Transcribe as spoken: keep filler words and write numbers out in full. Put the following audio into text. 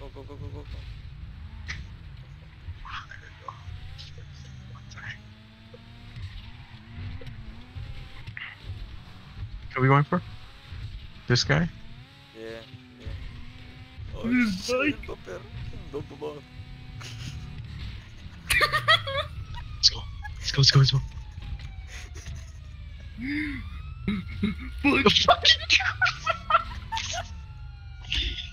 go, go, go, go, go. What are we going for? This guy? Yeah, yeah. Oh, This shit, bike. bumper. Don't bumper. Let's go. Let's go, let's go, let's go. Fuck. Fucking